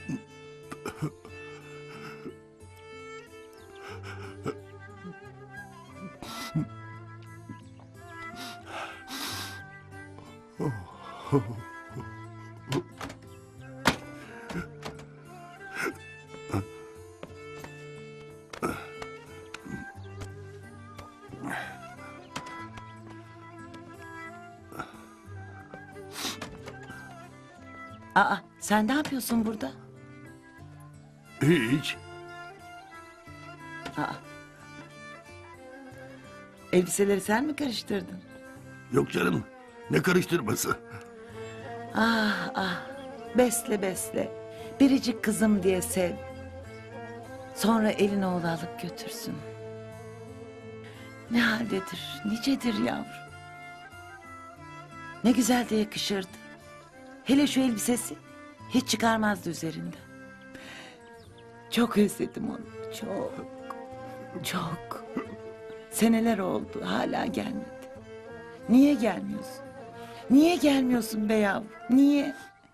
Aa, sen ne yapıyorsun burada? Hiç. Aa. Elbiseleri sen mi karıştırdın? Yok canım. Ne karıştırması? Ah ah, besle besle. Biricik kızım diye sev. Sonra elin oğlu alıp götürsün. Ne haldedir, nicedir yavrum. Ne güzel de yakışırdı. Hele şu elbisesi hiç çıkarmazdı üzerinden. Çok özledim onu, çok, çok. Seneler oldu, hala gelmedi. Niye gelmiyorsun? Niye gelmiyorsun be yavrum, niye?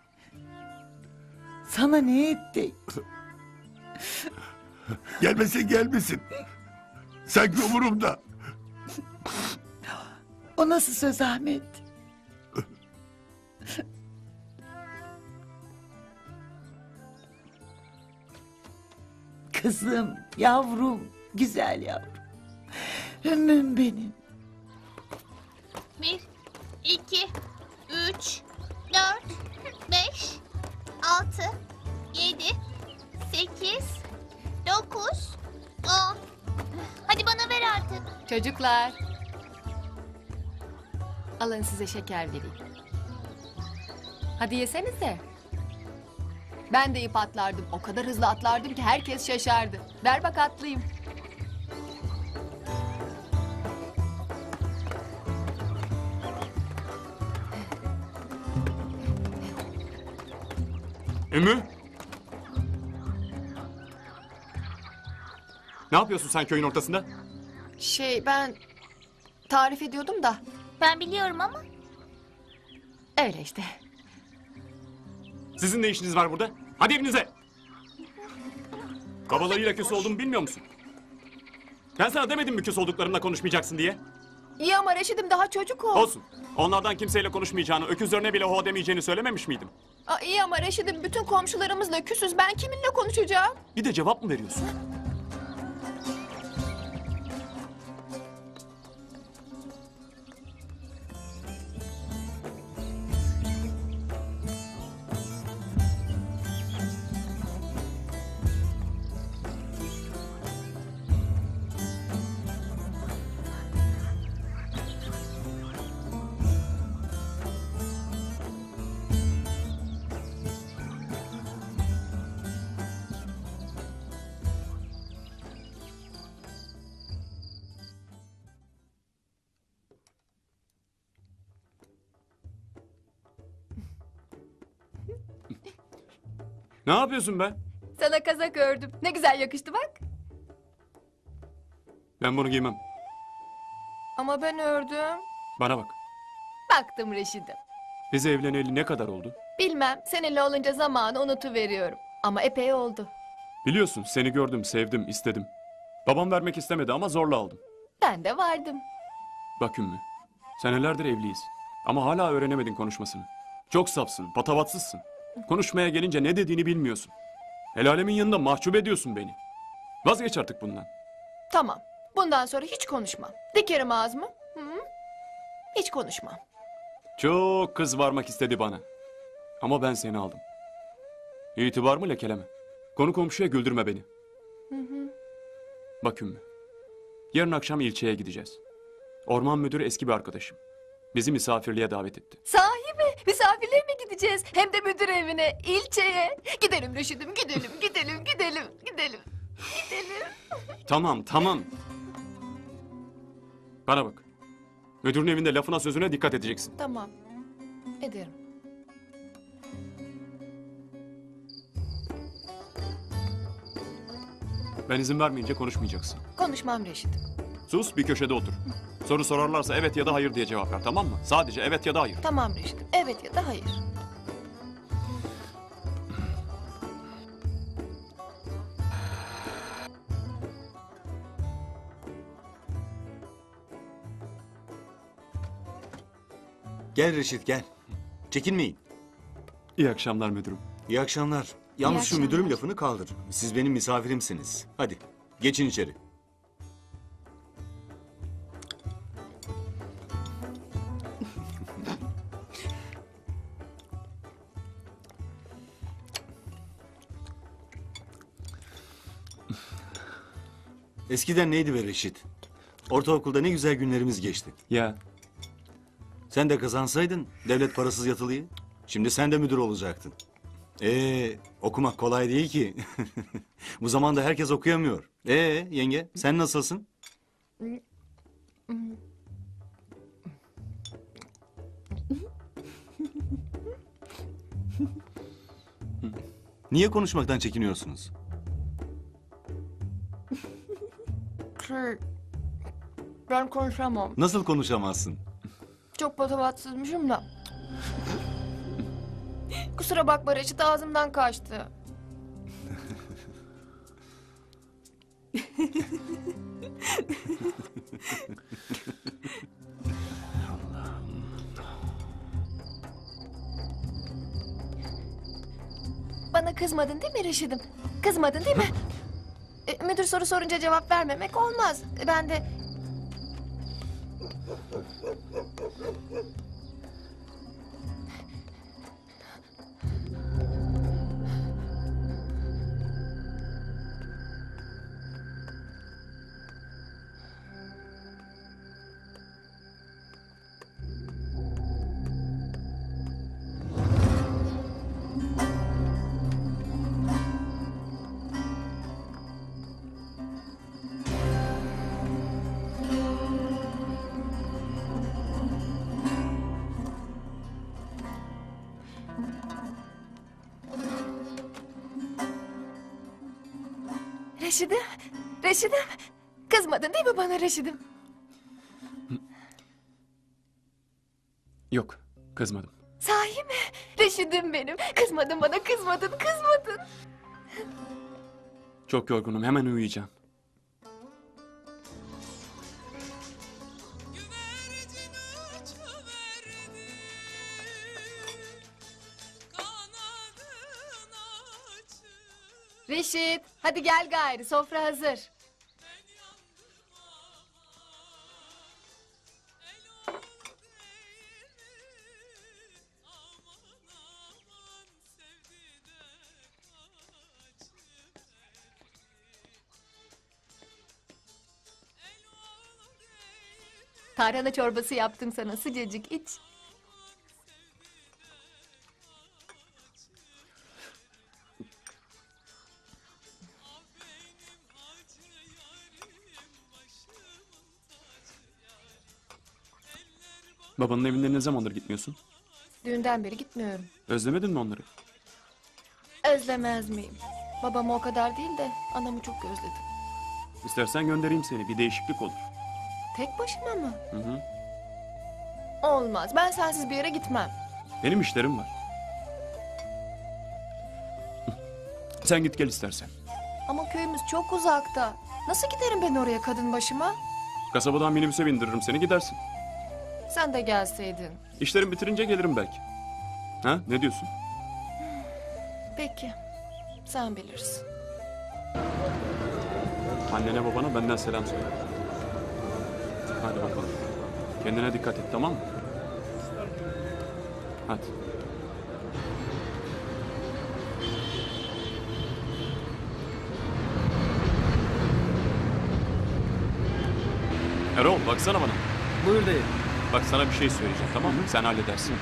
Sana ne ettik? Gelmesin gelmesin. Sanki umurumda. O nasıl söz Ahmet? Kızım, yavrum, güzel yavrum. Ümmüm benim. 1, 2, 3, 4, 5, 6, 7, 8, 9, 10. Hadi bana ver artık. Çocuklar. Alın size şeker vereyim. Hadi yesenize. Ben de ip atlardım. O kadar hızlı atlardım ki herkes şaşardı. Ver bak atlayayım. Ümmü? Ne yapıyorsun sen köyün ortasında? Ben tarif ediyordum da. Ben biliyorum ama. Öyle işte. Sizin ne işiniz var burada? Hadi evinize! Babalarıyla küs olduğumu bilmiyor musun? Ben sana demedim mi küs olduklarımla konuşmayacaksın diye? İyi ama Reşit'im daha çocuk o. Olsun. Onlardan kimseyle konuşmayacağını, öküzlerine bile ho demeyeceğini söylememiş miydim? İyi ama Reşit'im bütün komşularımızla küsüz. Ben kiminle konuşacağım? Bir de cevap mı veriyorsun? Ne yapıyorsun be? Sana kazak ördüm. Ne güzel yakıştı bak. Ben bunu giymem. Ama ben ördüm. Bana bak. Baktım Reşit'im. Biz evleneli ne kadar oldu? Bilmem seninle olunca zamanı unutuveriyorum. Ama epey oldu. Biliyorsun seni gördüm, sevdim, istedim. Babam vermek istemedi ama zorla aldım. Ben de vardım. Bak Ümmü, senelerdir evliyiz. Ama hala öğrenemedin konuşmasını. Çok safsın, patavatsızsın. Konuşmaya gelince ne dediğini bilmiyorsun. El alemin yanında mahcup ediyorsun beni. Vazgeç artık bundan. Tamam. Bundan sonra hiç konuşmam. Dikerim ağzımı. Hı -hı. Hiç konuşmam. Çok kız varmak istedi bana. Ama ben seni aldım. İtibarımı lekeleme. Konu komşuya güldürme beni. Bak Ümmü, yarın akşam ilçeye gideceğiz. Orman müdürü eski bir arkadaşım. Bizi misafirliğe davet etti. Sahi mi? Misafirliğe mi gideceğiz? Hem de müdür evine, ilçeye. Gidelim Reşit'im, gidelim, gidelim, gidelim, gidelim, gidelim. Tamam. Bana bak. Müdürün evinde lafına sözüne dikkat edeceksin. Tamam, ederim. Ben izin vermeyince konuşmayacaksın. Konuşmam Reşit'im. Sus, bir köşede otur. Soru sorarlarsa evet ya da hayır diye cevap ver, tamam mı? Sadece evet ya da hayır. Tamam Reşit'im, evet ya da hayır. Gel Reşit gel. Çekinmeyin. İyi akşamlar müdürüm. İyi akşamlar. Yalnız İyi şu müdürüm akşamlar. lafını kaldır. Siz benim misafirimsiniz. Hadi geçin içeri. Eskiden neydi be Reşit? Ortaokulda ne güzel günlerimiz geçti. Ya Sen de kazansaydın devlet parasız yatılıyı. Şimdi sen de müdür olacaktın. Okumak kolay değil ki. Bu zamanda herkes okuyamıyor. Yenge sen nasılsın? Niye konuşmaktan çekiniyorsunuz? Ben konuşamam. Nasıl konuşamazsın? Çok patavatsızmışım da. Kusura bakma Reşit, ağzımdan kaçtı. Bana kızmadın değil mi Reşit'im? Kızmadın değil mi? Müdür soru sorunca cevap vermemek olmaz. Ben de... Reşit'im, Reşit'im. Kızmadın değil mi bana Reşit'im? yok, kızmadım. Sahi mi? Reşit'im benim. Kızmadın bana, kızmadın, kızmadın. Çok yorgunum, hemen uyuyacağım. Reşit, hadi gel gayrı, sofra hazır. Tarhana çorbası yaptım sana, sıcacık iç. Babanın evinde ne zamandır gitmiyorsun? Düğünden beri gitmiyorum. Özlemedin mi onları? Özlemez miyim? Babamı o kadar değil de anamı çok özledim. İstersen göndereyim seni, bir değişiklik olur. Tek başıma mı? Hı hı. Olmaz, ben sensiz bir yere gitmem. Benim işlerim var. Sen git gel istersen. Ama köyümüz çok uzakta. Nasıl giderim ben oraya kadın başıma? Kasabadan minibüse bindiririm seni, gidersin. Sen de gelseydin. İşlerimi bitirince gelirim belki. Ha, ne diyorsun? Peki, sen bilirsin. Annene babana benden selam söyle. Hadi bakalım. Kendine dikkat et, tamam mı? Hadi. Erol baksana bana. Buyur dayı. Bak sana bir şey söyleyeceğim, tamam mı? Sen halledersin.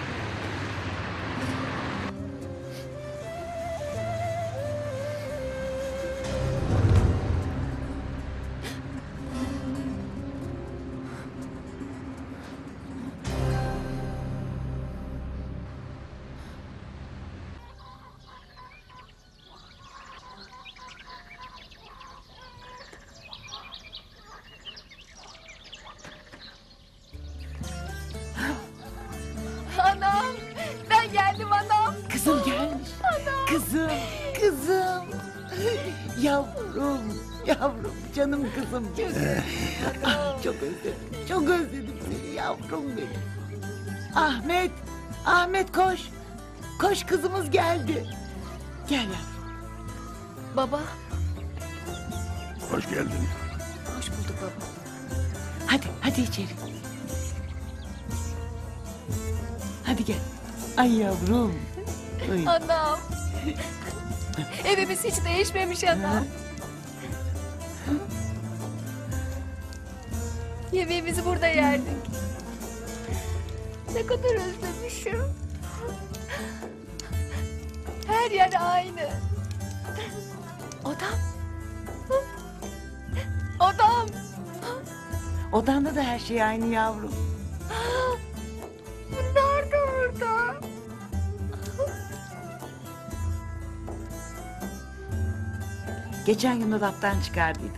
Anam, ben geldim anam. Kızım gelmiş. Kızım, kızım. Yavrum, yavrum, canım kızım benim. Ah, çok özledim, çok özledim seni yavrum benim. Ahmet, Ahmet koş. Koş kızımız geldi. Gel yavrum. Baba. Hoş geldin. Hoş bulduk baba. Hadi içeri. Hadi gel. Ay yavrum. Ay. Anam. Evimiz hiç değişmemiş anam. Yemeğimizi burada yerdik. Ne kadar özlemişim. Her yer aynı. Odam. Odam. Odanda da her şey aynı yavrum. Bunlar da burada. Geçen gün dolaptan çıkardıydım.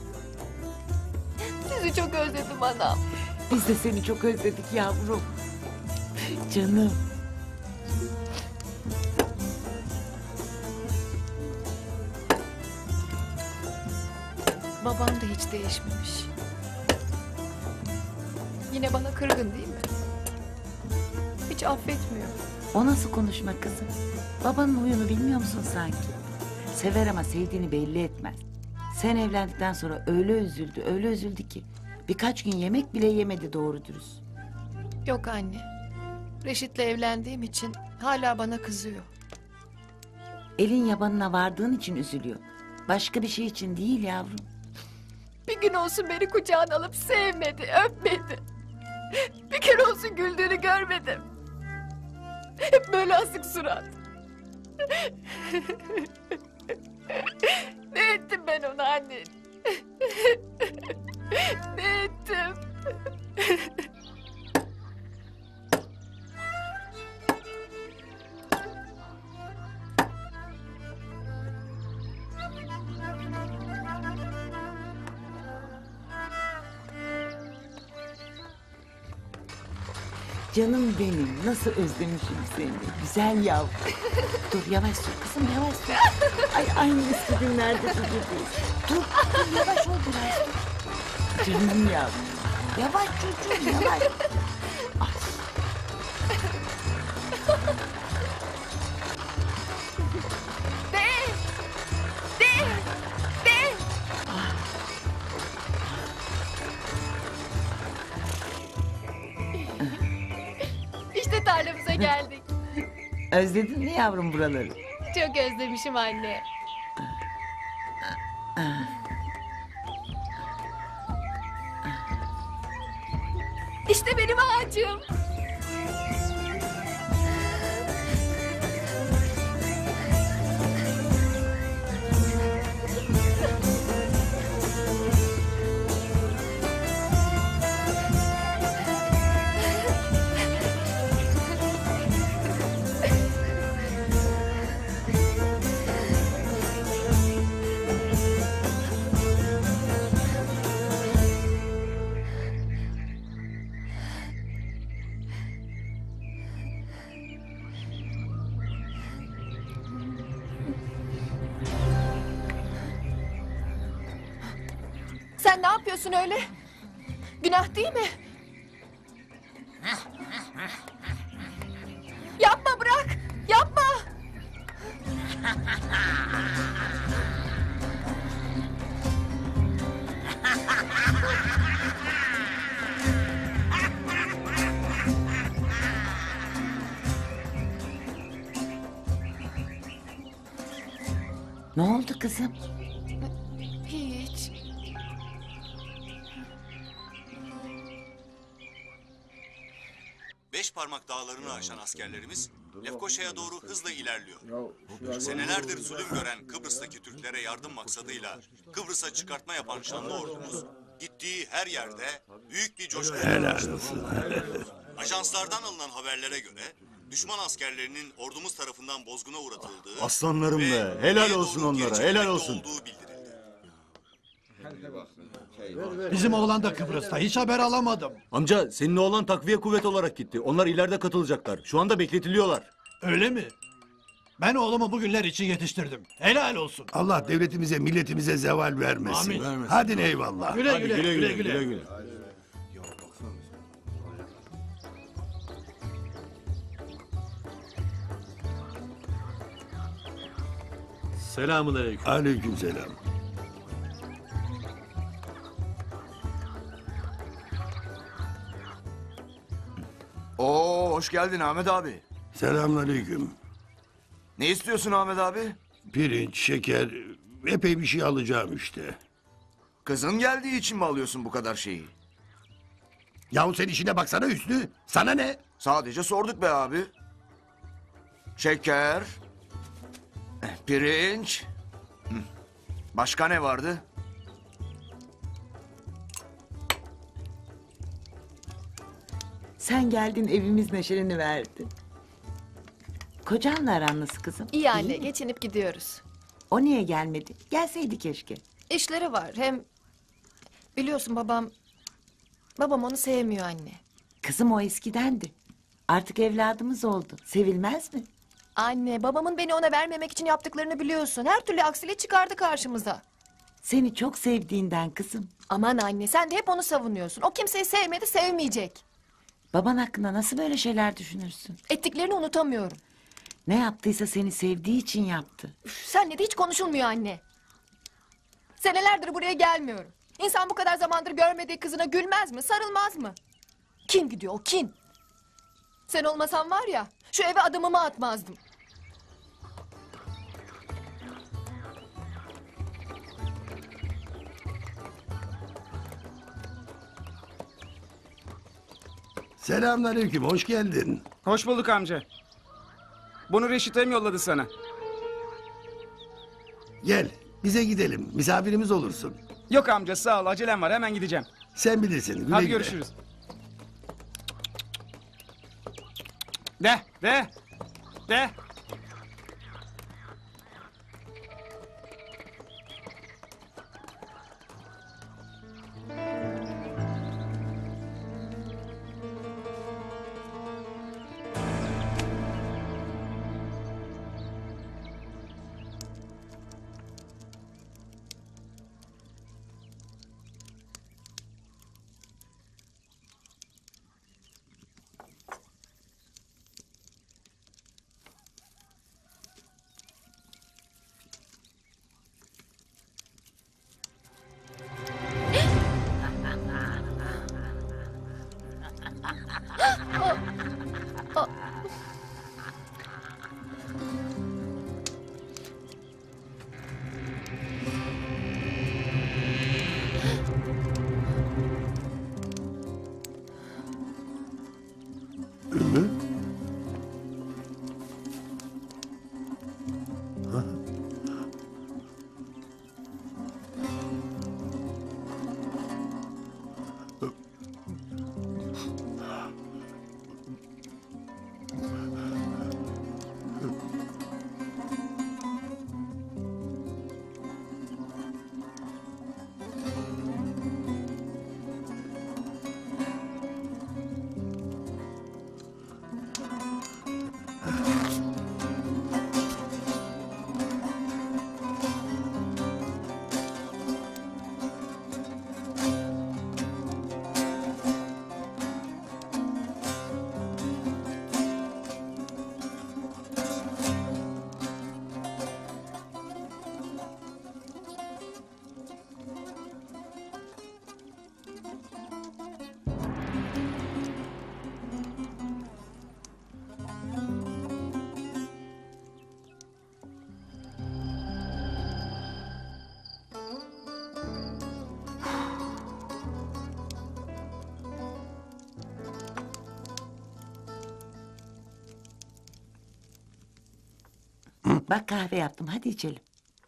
Sizi çok özledim anam. Biz de seni çok özledik yavrum. Canım. Babam da hiç değişmemiş. Yine bana kırgın değil mi? Hiç affetmiyor. O nasıl konuşma kızım? Babanın huyunu bilmiyor musun sanki? Sever ama sevdiğini belli etmez. Sen evlendikten sonra öyle üzüldü ki. Birkaç gün yemek bile yemedi doğru dürüst. Yok anne. Reşit'le evlendiğim için hala bana kızıyor. Elin yabanına vardığın için üzülüyor. Başka bir şey için değil yavrum. Bir gün olsun beni kucağına alıp sevmedi, öpmedi. Bir kere olsun güldüğünü görmedim. Hep böyle asık surat. Ne ettim ben ona anne? Ne ettim? Canım benim nasıl özlemişim seni. Güzel yavrum. Dur yavaş sür kızım yavaş sür. Ay aynı eski günlerdeki gibi. Dur yavaş ol biraz dur. Canım yavrum. Yavaş çocuğum yavaş. Ay. De! İşte tarlamıza geldik. Özledin mi yavrum buraları? Çok özlemişim anne. İşte benim ağacım. Sen ne yapıyorsun öyle? Günah değil mi? Yapma bırak! Yapma! Ne oldu kızım? Hiç. Beşparmak dağlarını aşan askerlerimiz Lefkoşa'ya doğru hızla ilerliyor. Senelerdir zulüm gören Kıbrıs'taki Türklere yardım maksadıyla Kıbrıs'a çıkartma yapan şanlı ordumuz gittiği her yerde büyük bir coşku yaratmıştır. Ajanslardan alınan haberlere göre düşman askerlerinin ordumuz tarafından bozguna uğratıldığı Aslanlarım ve be, helal doğru olsun geri onlara, çekilmekte helal olsun. olduğu bildirildi. Bizim oğlan da Kıbrıs'ta. Hiç haber alamadım. Amca senin oğlan takviye kuvvet olarak gitti. Onlar ileride katılacaklar. Şu anda bekletiliyorlar. Öyle mi? Ben oğlumu bugünler için yetiştirdim. Helal olsun. Allah devletimize, milletimize zeval vermesin. Amin. Hadi eyvallah. Güle güle, güle güle. Selamünaleyküm. Aleykümselam. Oo, hoş geldin Ahmet abi. Selamünaleyküm. Ne istiyorsun Ahmet abi? Pirinç, şeker, epey bir şey alacağım işte. Kızın geldiği için mi alıyorsun bu kadar şeyi? Yahu sen işine baksana Hüsnü. Sana ne? Sadece sorduk be abi. Şeker, pirinç. Hı. Başka ne vardı? Sen geldin evimiz neşeni verdi. Kocanla aran nasıl kızım? İyi anne, mi? geçinip gidiyoruz. O niye gelmedi? Gelseydi keşke. İşleri var. Hem biliyorsun babam onu sevmiyor anne. Kızım o eskidendi. Artık evladımız oldu. Sevilmez mi? Anne, babamın beni ona vermemek için yaptıklarını biliyorsun. Her türlü aksilik çıkardı karşımıza. Seni çok sevdiğinden kızım. Aman anne, sen de hep onu savunuyorsun. O kimseyi sevmedi, sevmeyecek. Baban hakkında nasıl böyle şeyler düşünürsün? Ettiklerini unutamıyorum. Ne yaptıysa seni sevdiği için yaptı. Üf, senle de hiç konuşulmuyor anne. Senelerdir buraya gelmiyorum. İnsan bu kadar zamandır görmediği kızına gülmez mi, sarılmaz mı? Kim gidiyor o, kim? Sen olmasan var ya, şu eve adımımı atmazdım. Selamünaleyküm, hoş geldin. Hoş bulduk amca. Bunu Reşit Em yolladı sana. Gel, bize gidelim. Misafirimiz olursun. Yok amca sağ ol acelem var hemen gideceğim. Sen bilirsin. Güle Hadi güle. görüşürüz. De. Ümmü? Bak kahve yaptım, hadi içelim.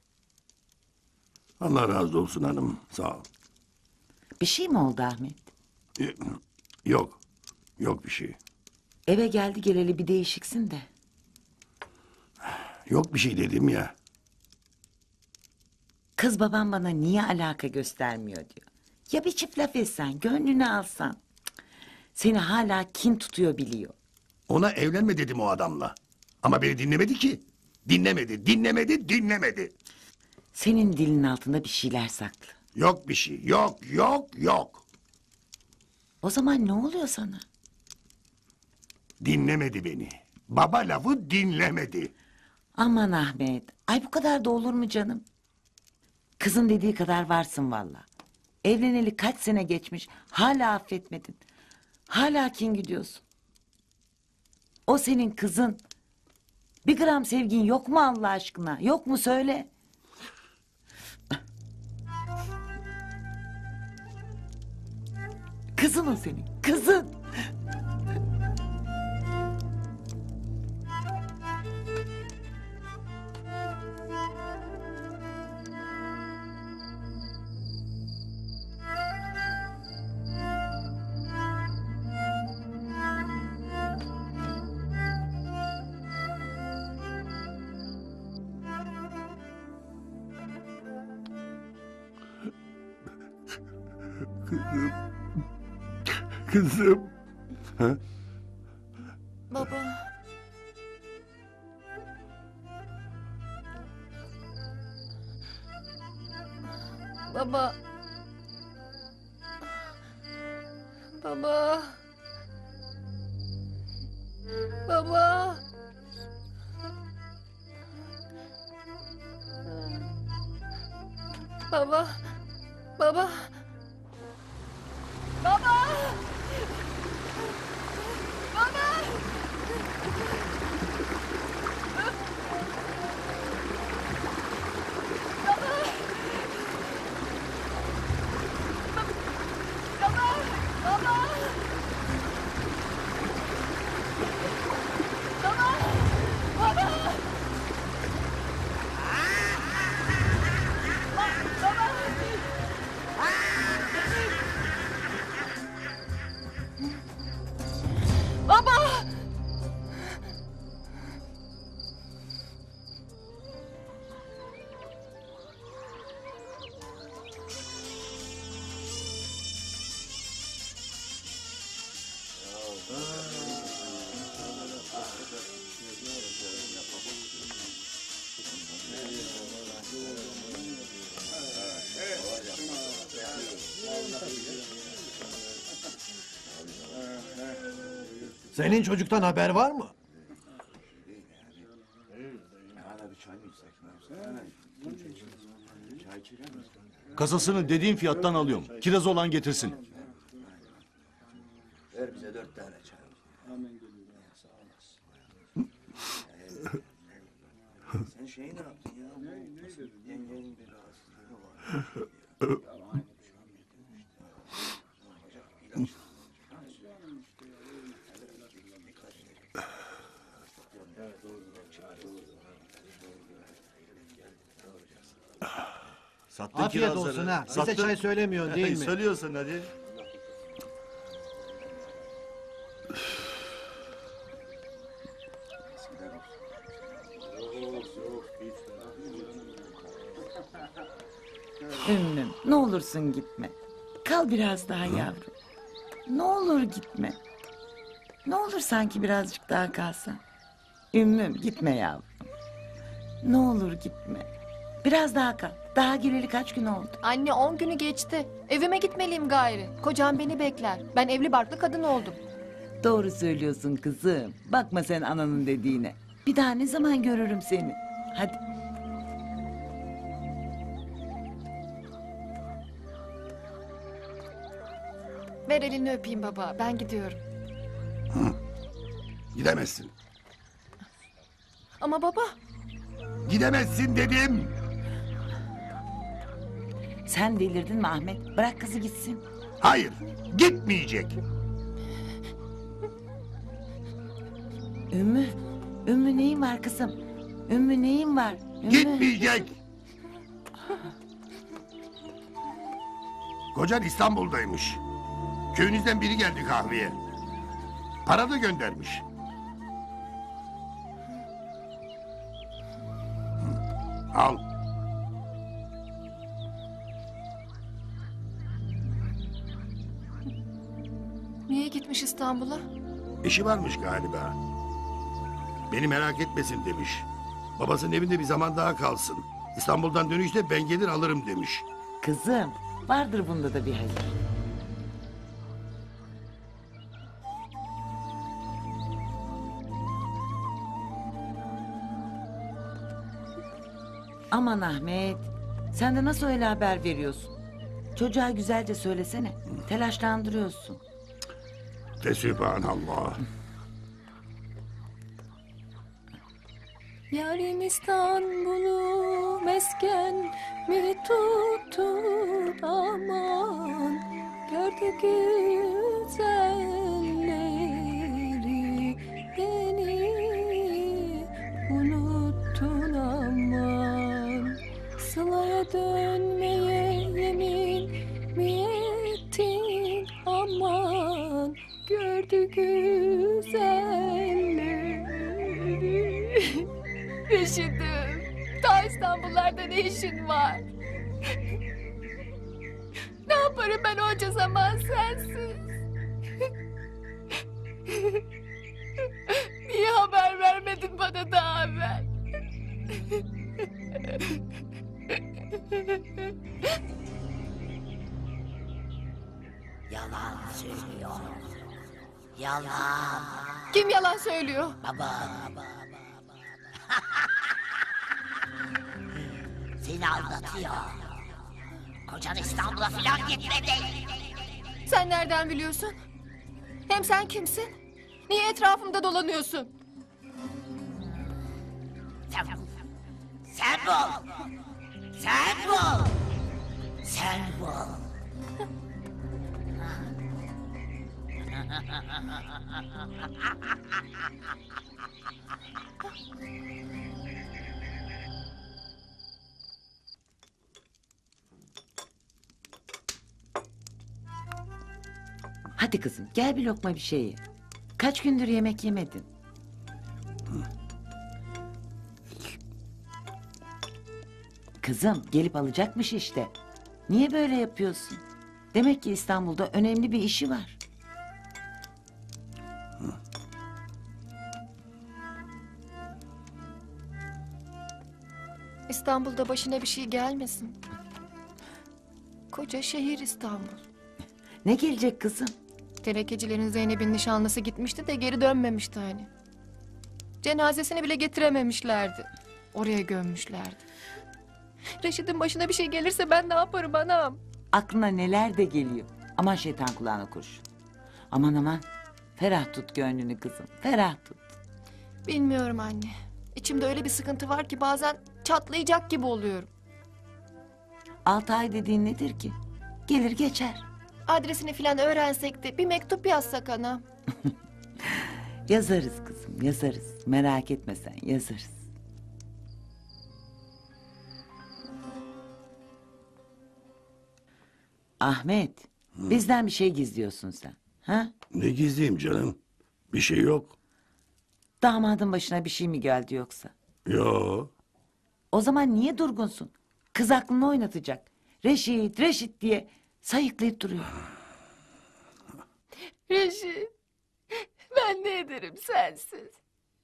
Allah razı olsun hanım. Sağ ol. Bir şey mi oldu Ahmet? Ee, Yok. Yok bir şey. Eve geldi geleli bir değişiksin de. Yok bir şey dedim ya. Kız babam bana niye alaka göstermiyor diyor. Ya bir çift laf etsen, gönlünü alsan. Cık, seni hala kin tutuyor biliyor. Ona evlenme dedim o adamla. Ama beni dinlemedi ki. Dinlemedi. Senin dilin altında bir şeyler saklı. Yok bir şey. Yok. O zaman ne oluyor sana? Dinlemedi beni. Baba lafı dinlemedi. Aman Ahmet. Ay bu kadar da olur mu canım? Kızın dediği kadar varsın valla. Evleneli kaç sene geçmiş. Hala affetmedin. Hala kin gidiyorsun. O senin kızın. Bir gram sevgin yok mu Allah aşkına? Yok mu söyle. Kızın o senin. Kızın. Kızım. Baba. Baba. Baba. Baba. Baba. Baba. Baba. Baba! Senin çocuktan haber var mı? Kasasını dediğim fiyattan alıyorum. Kiraz olan getirsin. Sattın Afiyet kirazları. olsun ha. Bize Sattın. çay söylemiyorsun değil mi? Söylüyorsun hadi. Ümmüm ne olursun gitme. Kal biraz daha yavrum. Ne olur gitme. Ne olur sanki birazcık daha kalsan. Ümmüm gitme yavrum. Ne olur gitme. Biraz daha kal. Daha geleli kaç gün oldu? Anne 10 günü geçti. Evime gitmeliyim gayri. Kocam beni bekler. Ben evli barklı kadın oldum. Doğru söylüyorsun kızım. Bakma sen ananın dediğine. Bir daha ne zaman görürüm seni? Hadi. Ver elini öpeyim baba. Ben gidiyorum. Gidemezsin. Ama baba. Gidemezsin dedim. Sen delirdin mi Ahmet? Bırak kızı gitsin. Hayır. Gitmeyecek. Ümmü. Ümmü neyin var kızım? Ümmü neyin var? Ümmü. Gitmeyecek. Kocan İstanbul'daymış. Köyünüzden biri geldi kahveye. Para da göndermiş. Al. Niye gitmiş İstanbul'a? İşi varmış galiba. Beni merak etmesin demiş. Babasının evinde bir zaman daha kalsın. İstanbul'dan dönüşte ben gelir alırım demiş. Kızım vardır bunda da bir hayır. Aman Ahmet. Sen de nasıl öyle haber veriyorsun? Çocuğa güzelce söylesene. Telaşlandırıyorsun. Fesübhanallah. Yarim İstanbul'u mesken mi tuttu aman gördü güzelleri beni unuttun aman Sıla'ya dönmeye yemin mi ettin aman gördü güzelleri Reşit'im, ta İstanbullarda ne işin var? Ne yaparım ben onca zaman sensiz? Niye haber vermedin bana daha evvel? Yalan söylüyor. Yalan. Kim yalan söylüyor? Baba. Seni aldatıyor. Kocan İstanbul'a falan gitmedi. Sen nereden biliyorsun? Hem sen kimsin? Niye etrafımda dolanıyorsun? Sen bul. Sen bul. Sen bul. Sen bul. Hadi kızım gel bir lokma bir şey ye. Kaç gündür yemek yemedin? Kızım gelip alacakmış işte. Niye böyle yapıyorsun? Demek ki İstanbul'da önemli bir işi var. İstanbul'da başına bir şey gelmesin. Koca şehir İstanbul. Ne gelecek kızım? Tenekecilerin Zeynep'in nişanlısı gitmişti de geri dönmemişti hani. Cenazesini bile getirememişlerdi. Oraya gömmüşlerdi. Reşit'in başına bir şey gelirse ben ne yaparım anam? Aklına neler de geliyor. Aman şeytan kulağına kurşun. Aman aman. Ferah tut gönlünü kızım. Ferah tut. Bilmiyorum anne. İçimde öyle bir sıkıntı var ki bazen çatlayacak gibi oluyorum. 6 ay dediğin nedir ki? Gelir geçer. Adresini falan öğrensek de bir mektup yazsak anam. Yazarız kızım yazarız. Merak etme sen yazarız. Ahmet. Bizden bir şey gizliyorsun sen. Ha? Ne gizliyim canım? Bir şey yok. Damadın başına bir şey mi geldi yoksa? Yo. O zaman niye durgunsun? Kız aklını oynatacak. Reşit, Reşit diye sayıklayıp duruyor. Reşit, ben ne ederim sensiz?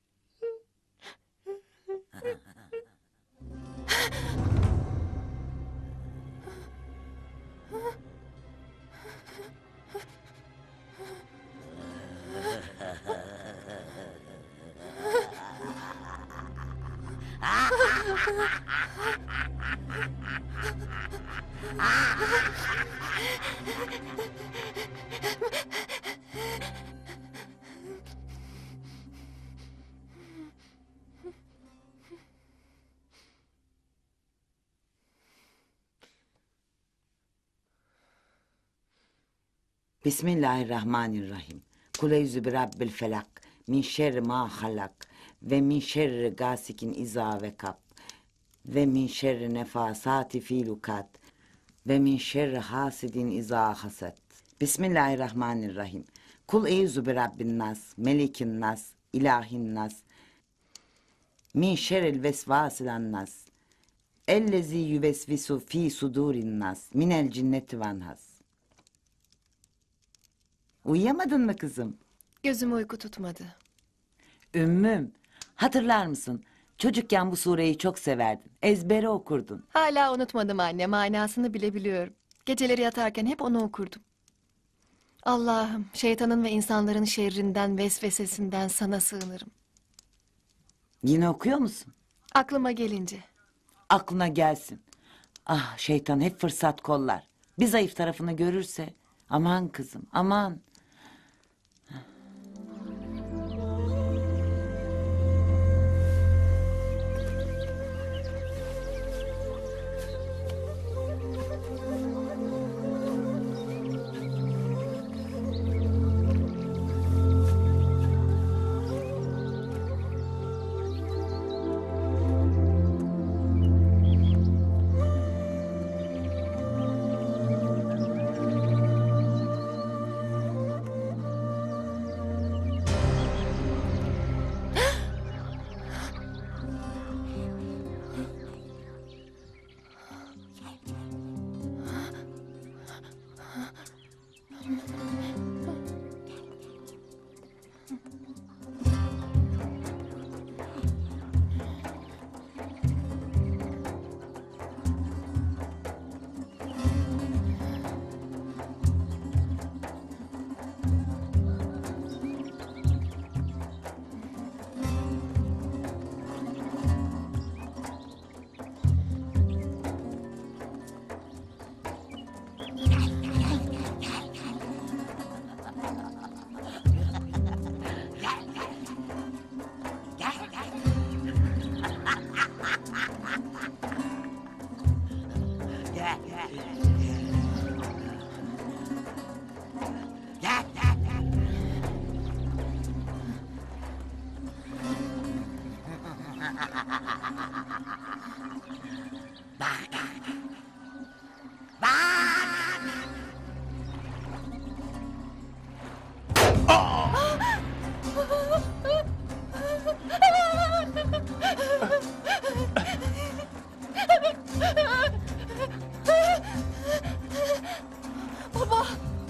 Bismillahirrahmanirrahim. Kuleyüzü bi rabbil felak. Min şerri ma halak. Ve min şerri gasikin izâ vekab. Ve min şerri nefasati fil ukad. Ve min şerri hasidin izâ hased. Bismillahirrahmanirrahim. Kul eyüzü bi rabbin nas. Melikin nas. İlahin nas. Min şerril vesvasilen nas. Ellezî yüvesvisu fî sudurin nas. Minel cinneti van has. Uyuyamadın mı kızım? Gözüm uyku tutmadı. Ümmüm, hatırlar mısın? Çocukken bu sureyi çok severdin. Ezbere okurdun. Hala unutmadım anne, manasını bile biliyorum. Geceleri yatarken hep onu okurdum. Allah'ım, şeytanın ve insanların şerrinden, vesvesesinden sana sığınırım. Yine okuyor musun? Aklıma gelince. Aklına gelsin. Ah şeytan hep fırsat kollar. Bir zayıf tarafını görürse. Aman kızım aman. Baba.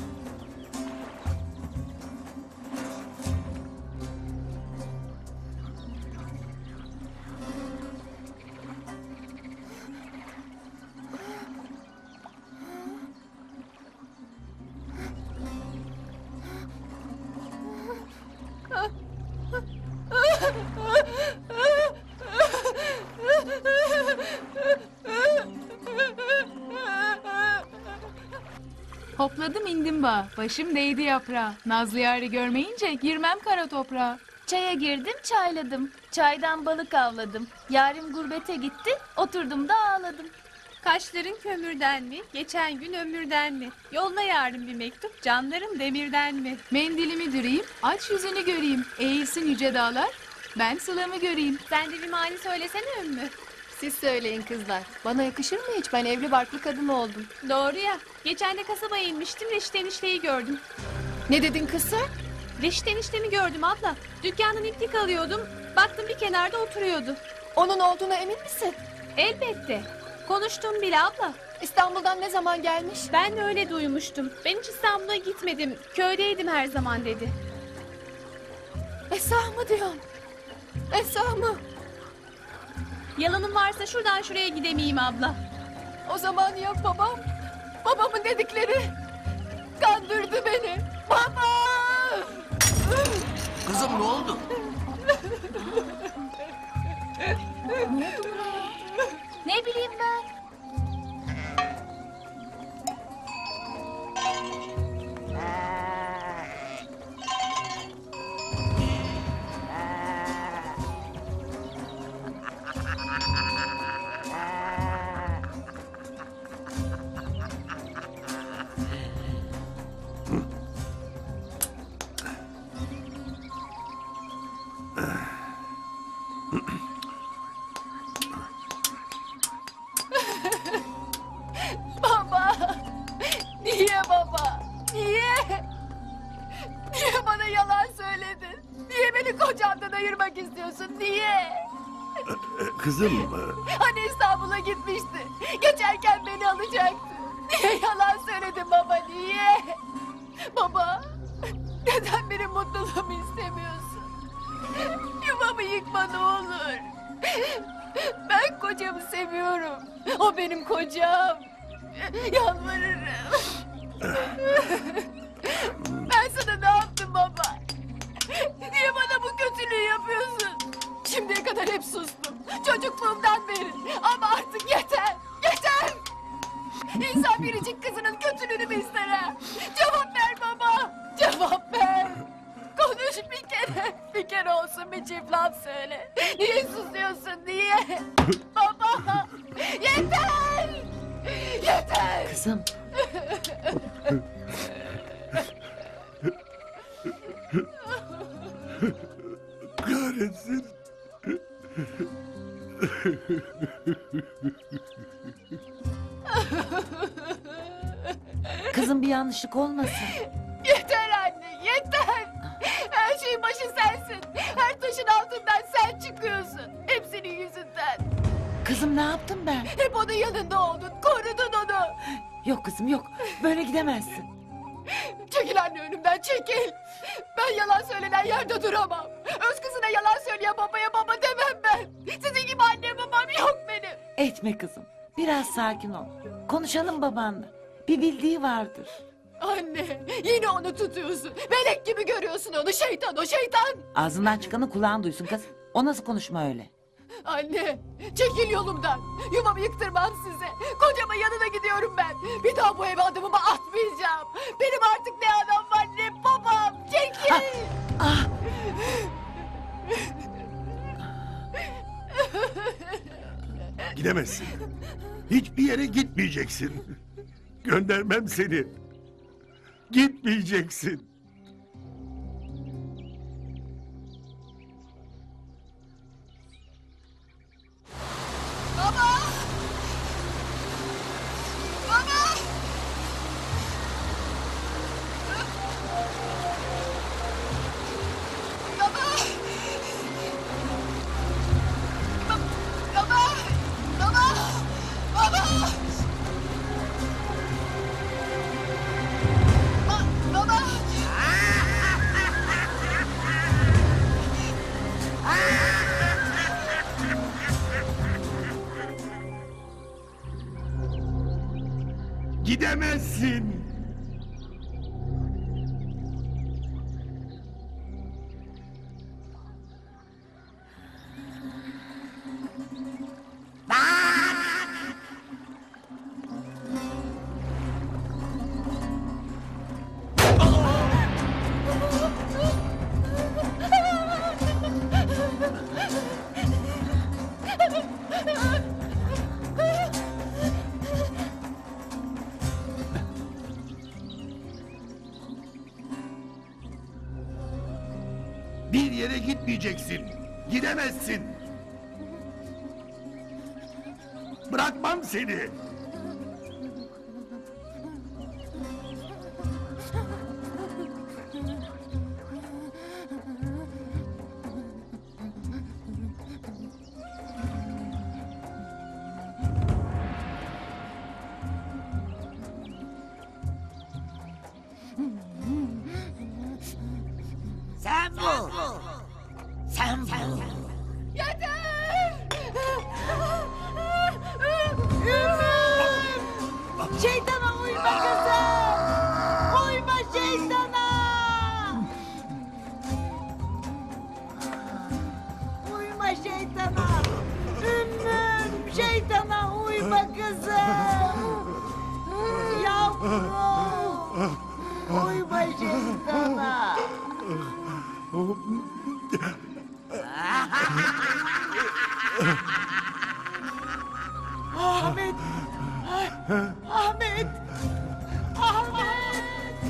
Hopladım indim bağ, başım değdi yaprağa. Nazlı yâri görmeyince girmem kara toprağa. Çaya girdim çayladım. Çaydan balık avladım. Yarim gurbete gitti. Oturdum da ağladım. Kaşların kömürden mi, geçen gün ömürden mi? Yolla yarın bir mektup, canlarım demirden mi? Mendilimi düreyim, aç yüzünü göreyim. Eğilsin yüce dağlar, ben sılamı göreyim. Sen de bir mani söylesene Ümmü. Siz söyleyin kızlar. Bana yakışır mı hiç? Ben evli barklı kadın oldum. Doğru ya, geçen de kasabaya inmiştim, Reşit enişteyi gördüm. Ne dedin kız sen? Reşit eniştemi gördüm abla. Dükkandan iplik alıyordum, baktım bir kenarda oturuyordu. Onun olduğuna emin misin? Elbette. Konuştum bile abla. İstanbul'dan ne zaman gelmiş? Ben de öyle duymuştum. Ben hiç İstanbul'a gitmedim, köydeydim her zaman dedi. Esra mı diyorsun? Esra mı? Yalanım varsa şuradan şuraya gidemeyeyim abla. O zaman ya babam? Babamın dedikleri kandırdı beni. Baba! Kızım ne oldu? Ne bileyim ben. Baba! Niye baba? Niye? Niye bana yalan söyledin? Niye beni kocamdan ayırmak istiyorsun? Niye? Kızım, Hani İstanbul'a gitmişti. Geçerken beni alacaktı. Niye yalan söyledin baba? Niye? Baba, neden benim mutluluğumu istemiyorsun? Yuvamı yıkma ne olur. Ben kocamı seviyorum. O benim kocam. Yalvarırım. Ben sana ne yaptım baba? Niye bana bu kötülüğü yapıyorsun? Şimdiye kadar hep sustum. Çocukluğumdan beri. Ama artık söyle. Niye susuyorsun niye? Baba yeter. Yeter. Kızım. Kahretsin. Kızım bir yanlışlık olmasın. Yeter anne yeter. Her şeyin başı sensin. Her taşın altından sen çıkıyorsun. Hepsinin yüzünden. Kızım ne yaptım ben? Hep onun yanında oldun. Korudun onu. Yok kızım yok. Böyle gidemezsin. Çekil anne önümden çekil. Ben yalan söylenen yerde duramam. Öz kızına yalan söyleyen babaya baba demem ben. Sizin gibi anne babam yok benim. Etme kızım. Biraz sakin ol. Konuşalım babanla. Bir bildiği vardır. Anne yine onu tutuyorsun. Melek gibi görüyorsun onu, şeytan o şeytan. Ağzından çıkanı kulağın duysun kız. O nasıl konuşma öyle? Anne çekil yolumdan. Yuvamı yıktırmam size. Kocamın yanına gidiyorum ben. Bir daha bu eve adımımı atmayacağım. Benim artık ne anam var ne babam. Çekil. Ah! Gidemezsin. Hiçbir yere gitmeyeceksin. Göndermem seni. Gitmeyeceksin. Baba! Baba! Baba! Baba! Baba! Baba! Baba! Gidemezsin. Bir yere gitmeyeceksin. Gidemezsin. Bırakmam seni. Sen vur. Sen vur. Yeter! Şeytana uyma kızım. Uyma şeytana. Uyma şeytana. Ümmüm şeytana uyma kızım. Yavrum. Uyma şeytana. Ahmet. Ahmet. Ahmet.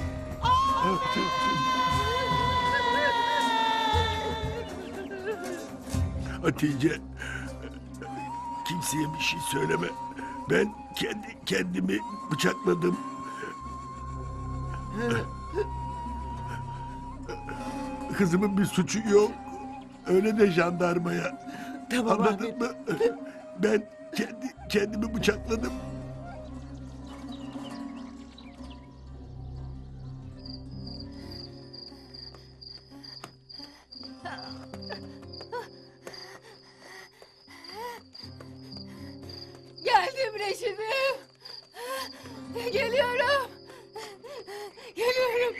Hatice, kimseye bir şey söyleme. Ben kendimi bıçakladım. Kızımın bir suçu yok. Öyle de jandarmaya. Tamam Anladın Ahmet. mı? Ben kendimi bıçakladım. Geldim Reşit'im. Geliyorum. Geliyorum.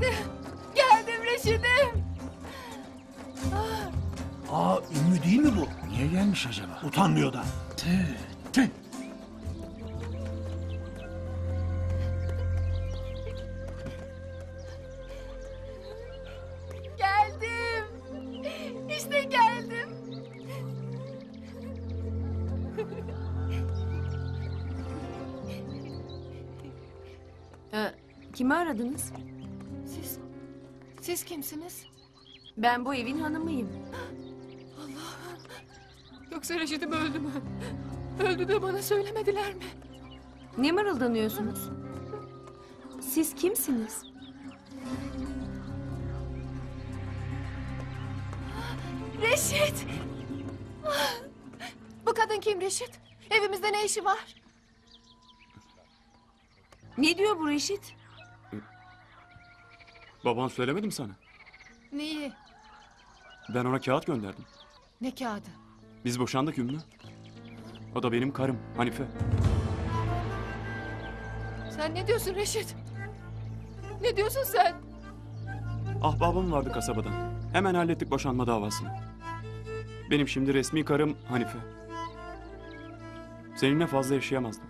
Geldim. Geldim Reşit'im. Aa Ümmü değil mi bu? Niye gelmiş acaba? Utanmıyor da. Tüh. Geldim. İşte geldim. Kimi aradınız? Siz kimsiniz? Ben bu evin hanımıyım. Yoksa Reşit'im öldü mü? Öldü de bana söylemediler mi? Ne mırıldanıyorsunuz? Siz kimsiniz? Reşit! Bu kadın kim Reşit? Evimizde ne işi var? Ne diyor bu Reşit? Baban söylemedi mi sana? Neyi? Ben ona kağıt gönderdim. Ne kağıdı? Biz boşandık Ümmü. O da benim karım Hanife. Sen ne diyorsun Reşit? Ne diyorsun sen? Ahbabım vardı kasabadan. Hemen hallettik boşanma davasını. Benim şimdi resmi karım Hanife. Seninle fazla yaşayamazdım.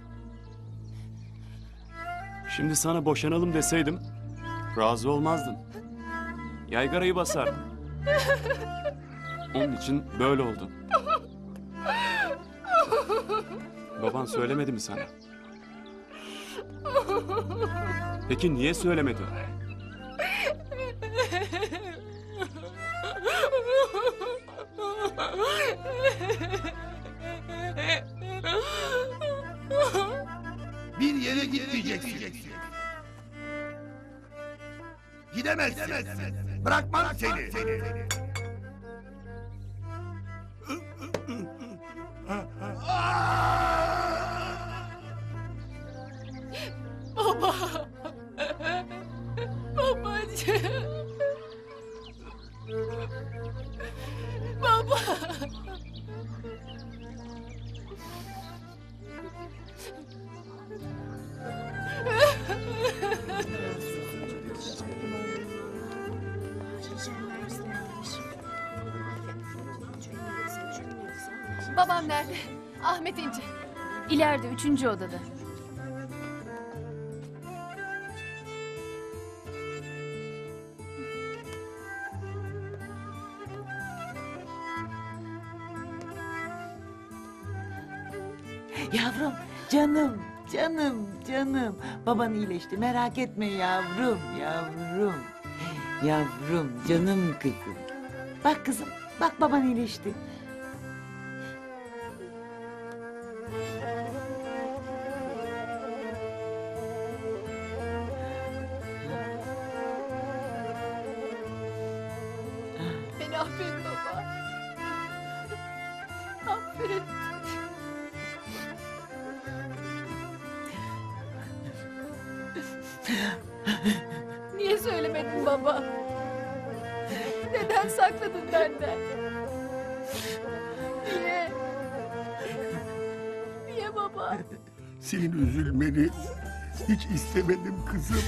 Şimdi sana boşanalım deseydim razı olmazdın. Yaygarayı basardın. Onun için böyle oldu. Baban söylemedi mi sana? Peki niye söylemedi? Bir yere gitmeyeceksin. Gidemezsin. Bırakmam seni. Baba! Babacığım! Baba! Babam nerede? Ahmet İnce. İleride 3. odada. Yavrum, canım. Baban iyileşti, merak etme yavrum. Yavrum, canım kızım. Bak kızım, bak baban iyileşti. Beni affet baba. Affet. Niye söylemedin baba? Neden sakladın benden? Niye? Niye baba? Senin üzülmeni hiç istemedim kızım.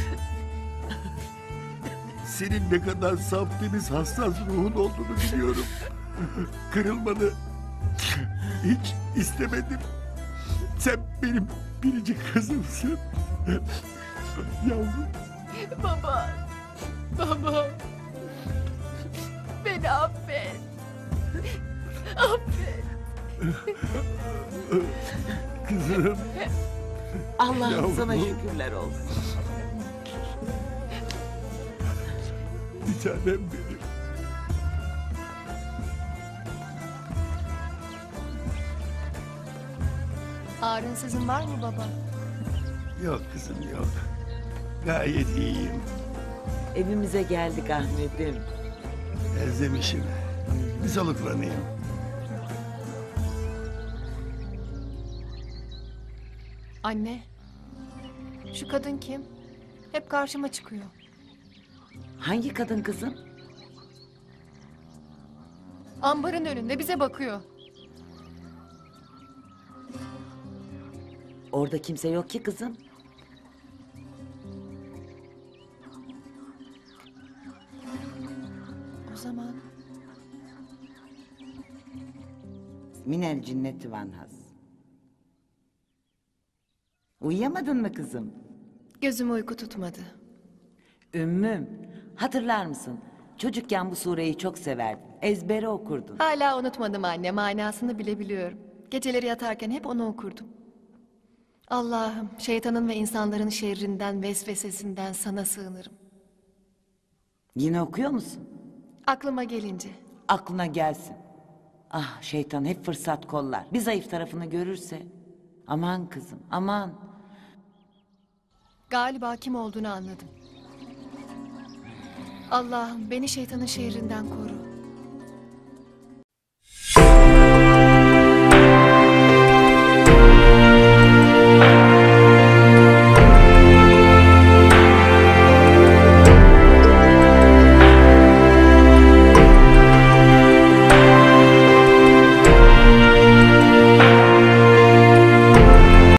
Senin ne kadar saf, temiz, hassas ruhun olduğunu biliyorum. Kırılmanı hiç istemedim. Sen benim biricik kızımsın. Yavrum. Baba. Baba. Beni affet. Affet. Kızım. Allah'ım Yavrum. sana şükürler olsun. Bir tanem benim. Ağrınsızın var mı baba? Yok kızım yok. Gayet iyiyim. Evimize geldik Ahmet'im. Özlemişim. Bir soluklanayım. Anne. Şu kadın kim? Hep karşıma çıkıyor. Hangi kadın kızım? Ambarın önünde bize bakıyor. Orada kimse yok ki kızım. minel cinneti vanhas. Uyuyamadın mı kızım? Gözüm uyku tutmadı. Ümmüm, hatırlar mısın? Çocukken bu sureyi çok severdin. Ezbere okurdun. Hala unutmadım anne, manasını bile biliyorum. Geceleri yatarken hep onu okurdum. Allah'ım, şeytanın ve insanların şerrinden, vesvesesinden sana sığınırım. Yine okuyor musun? Aklıma gelince. Aklına gelsin. Ah, şeytan hep fırsat kollar. Bir zayıf tarafını görürse. Aman kızım, aman. Galiba kim olduğunu anladım. Allah'ım beni şeytanın şerrinden koru.